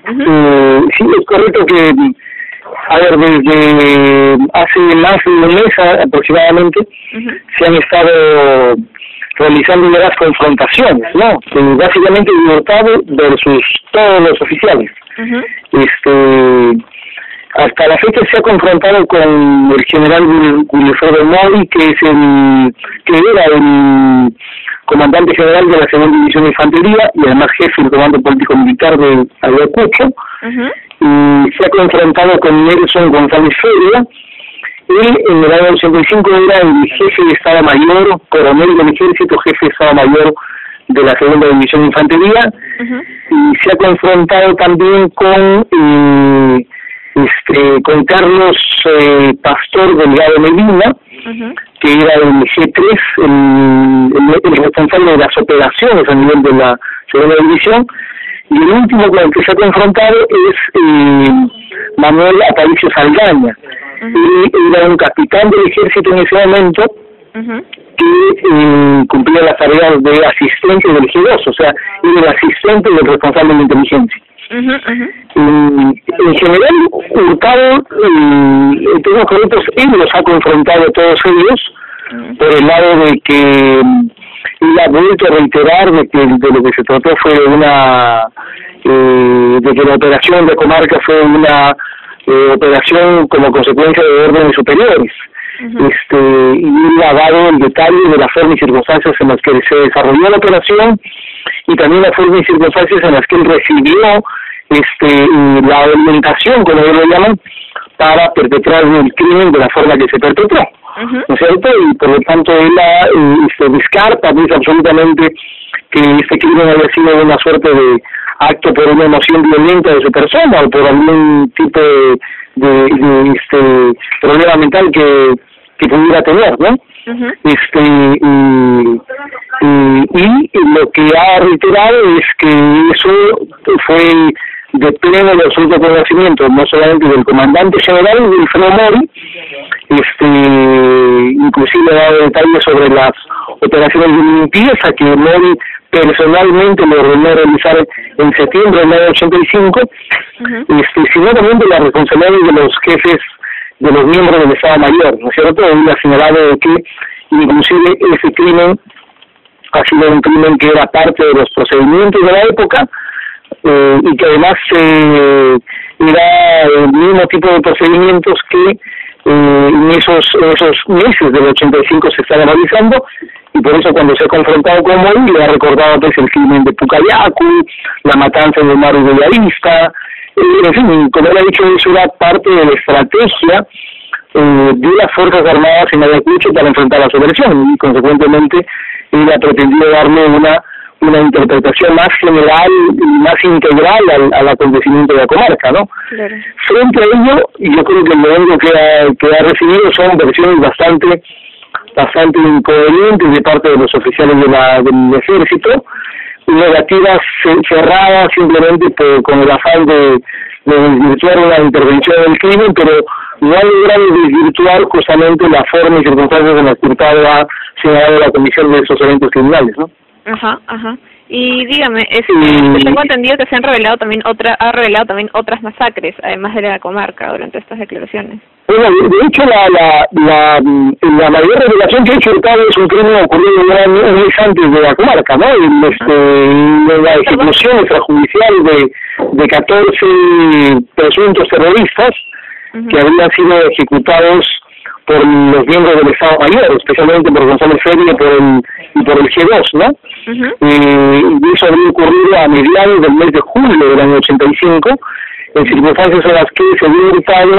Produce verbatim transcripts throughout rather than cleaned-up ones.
Uh-huh. Eh, sí, es correcto que, a ver, desde hace más de un mes aproximadamente, uh-huh, se han estado realizando las confrontaciones, ¿no? Que básicamente Hurtado versus todos los oficiales. Uh-huh. Este, hasta la fecha se ha confrontado con el general Wilfredo Mori, que es el que era el comandante general de la segunda división de infantería y además jefe del comando político militar de Ayacucho. Uh-huh. Y se ha confrontado con Nelson González Feria. Él en el año ochenta y cinco era el jefe de Estado Mayor, coronel del ejército, jefe de Estado Mayor de la segunda división de infantería. Uh-huh. Y se ha confrontado también con eh, este con Carlos eh, Pastor Delgado Medina, uh-huh, que era el G tres, el, el, el responsable de las operaciones a nivel de la segunda división. Y el último con el que se ha confrontado es eh, Manuel Aparicio Saldaña. Uh-huh. Él era un capitán del ejército en ese momento, uh-huh, que eh, cumplía las tareas de asistente del G dos, o sea, era el asistente del responsable de inteligencia. Uh-huh, uh-huh. En, en general, Hurtado, eh, en todos los correctos, él los ha confrontado a todos ellos, uh-huh, por el lado de que él ha vuelto a reiterar de que de lo que se trató fue una eh, de que la operación de Comarca fue una eh, operación como consecuencia de órdenes superiores. Uh-huh. Este, y él ha dado el detalle de las formas y circunstancias en las que se desarrolló la operación y también las formas y circunstancias en las que él recibió este la orientación, como ellos lo llaman, para perpetrar el crimen de la forma que se perpetró. Uh-huh. ¿No es cierto? Y por lo tanto él ha, este, descarta pues, absolutamente que este crimen haya sido una suerte de acto por una emoción violenta de su persona o por algún tipo de, de, de este problema mental que, que pudiera tener, ¿no? Uh-huh. Este y, y, y lo que ha reiterado es que eso fue de pleno y absoluto conocimiento no solamente del comandante general Wilfredo Mori, este inclusive ha dado detalles sobre las operaciones de limpieza que Mori personalmente le ordenó realizar en septiembre del año ochenta y cinco, uh-huh, este, sino también de las responsabilidades de los jefes, de los miembros del Estado Mayor, ¿no es cierto? Él ha señalado de que inclusive ese crimen ha sido un crimen que era parte de los procedimientos de la época, eh, y que además eh, era el mismo tipo de procedimientos que eh, en esos en esos meses del ochenta y cinco se estaban realizando, y por eso cuando se ha confrontado con Mori le ha recordado pues el crimen de Pucayacu, la matanza de Mario Bellavista, eh, en fin, como él ha dicho, eso era parte de la estrategia eh, de las Fuerzas Armadas en Ayacucho para enfrentar la subversión, y consecuentemente él ha pretendido darle una una interpretación más general y más integral al, al acontecimiento de la comarca, ¿no? Claro. Frente a ello, yo creo que lo único que ha, que ha recibido son versiones bastante bastante incoherentes de parte de los oficiales de la, del ejército, negativas cerradas simplemente por, con el afán de, de desvirtuar una intervención del crimen, pero no ha logrado desvirtuar justamente la forma y circunstancias en las que ha señalado la comisión de esos eventos criminales, ¿no? Ajá, ajá. Y dígame, es, y... tengo entendido que se han revelado también otra, ha revelado también otras masacres, además de la comarca, durante estas declaraciones. Bueno, de hecho, la la la, la mayor revelación que ha hecho Hurtado es un crimen ocurrido un año, un mes antes de la comarca, ¿no? En, este, en la ejecución extrajudicial de, de catorce presuntos terroristas, uh-huh, que habían sido ejecutados por los miembros del Estado Mayor, especialmente por González Feria y por el, y por el G dos, ¿no? Uh-huh. Eh, y eso había ocurrido a mediados del mes de julio del año ochenta y cinco, en circunstancias en las que se había Hurtado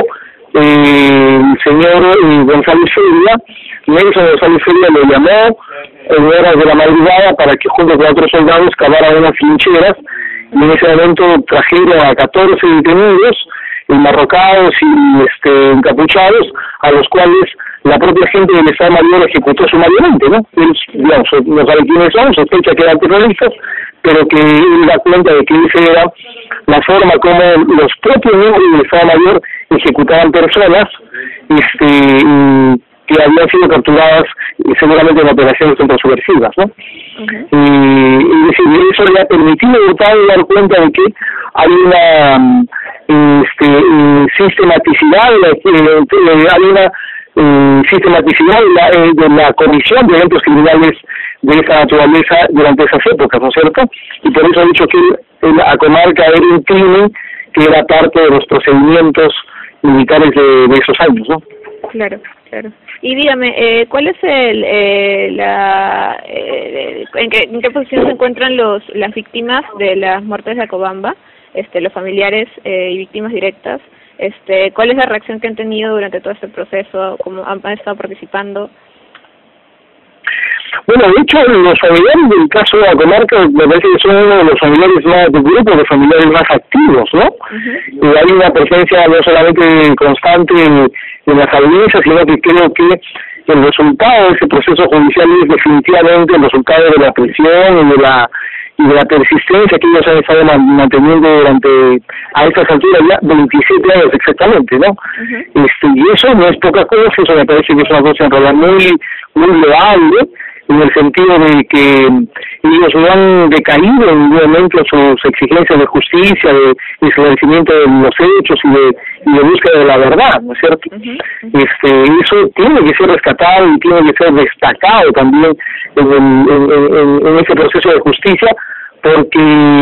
eh, el señor eh, González Feria, Nelson González Feria lo llamó en horas de la madrugada para que junto con otros soldados cavaran unas trincheras, y en ese momento trajeron a catorce detenidos, enmarrocados y este, encapuchados, a los cuales la propia gente del Estado Mayor ejecutó sumariamente, ¿no? Él, digamos, no sabe quiénes son, sospecha que eran terroristas, pero que él da cuenta de que esa era la forma como los propios miembros del Estado Mayor ejecutaban personas este, que habían sido capturadas seguramente en operaciones contrasubversivas, ¿no? Uh-huh. Y, y decir, eso le ha permitido a Hurtado dar cuenta de que hay una este, sistematicidad, eh, hay una eh, sistematicidad de la, eh, de la comisión de eventos criminales de esa naturaleza durante esas épocas, ¿no es cierto? Y por eso he dicho que la comarca era un crimen que era parte de los procedimientos militares de, de esos años, ¿no? Claro, claro. Y dígame, eh, ¿cuál es el, eh, la, eh, en qué, en qué posición se encuentran los, las víctimas de las muertes de Acobamba, este, los familiares eh, y víctimas directas? Este, ¿cuál es la reacción que han tenido durante todo este proceso? ¿Cómo han, han estado participando? Bueno, de hecho, los familiares del caso de la comarca me parece que son uno de los familiares más, del grupo de familiares más activos, ¿no? Uh-huh. Y hay una presencia no solamente constante en, en las audiencias, sino que creo que el resultado de ese proceso judicial es definitivamente el resultado de la presión y de la y de la persistencia que ellos han estado manteniendo durante, a estas alturas ya, veintisiete años exactamente, ¿no? Uh-huh. Este, y eso no es poca cosa, eso me parece que es una cosa en realidad muy, muy loable, en el sentido de que ellos no han decaído en ningún momento sus exigencias de justicia, de, de esclarecimiento de los hechos y de, y de búsqueda de la verdad, ¿no es cierto? Uh-huh. Este, eso tiene que ser rescatado y tiene que ser destacado también en, el, en, en, en ese proceso de justicia, porque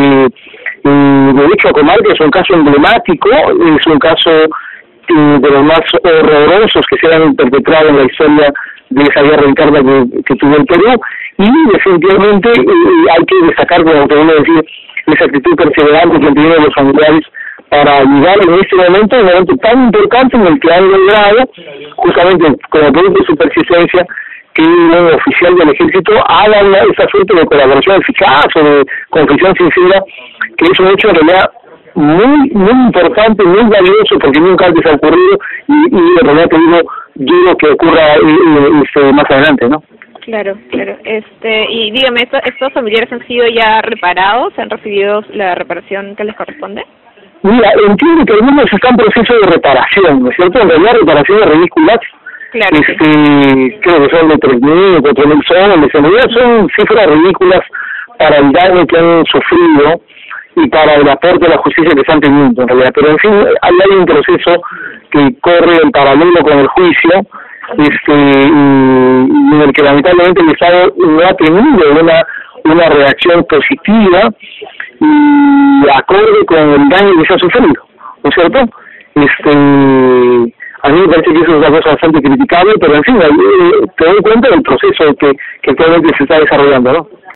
eh, de hecho Comarca es un caso emblemático, es un caso eh, de los más horrorosos que se han perpetrado en la historia de esa guerra interna que, que tuvo el Perú, y definitivamente eh, hay que destacar, como te voy a decir, esa actitud perseverante que han tenido los familiares para ayudar en este momento, un momento tan importante en el que han logrado, justamente como producto de su persistencia, que un oficial del ejército haga una, esa suerte de colaboración eficaz o de confesión sincera, que es un hecho en realidad muy muy importante, muy valioso, porque nunca antes ha ocurrido, y, y en realidad te digo, dudo que ocurra eh, este, más adelante, ¿no? Claro, claro. Este, y dígame, ¿estos, ¿estos familiares han sido ya reparados? ¿Han recibido la reparación que les corresponde? Mira, entiendo que algunos están en proceso de reparación, ¿no es cierto? En realidad reparaciones ridículas. Claro. Este, creo que son de tres mil, cuatro mil soles, en realidad son cifras ridículas para el daño que han sufrido y para el aporte a la justicia que están teniendo, en realidad. Pero en fin, hay un proceso que corre en paralelo con el juicio, este, y, y en el que lamentablemente el Estado no ha tenido una, una reacción positiva y acorde con el daño que se ha sufrido, ¿no es cierto? Este, a mí me parece que eso es una cosa bastante criticable, pero en fin, te doy cuenta del proceso que, que actualmente se está desarrollando, ¿no?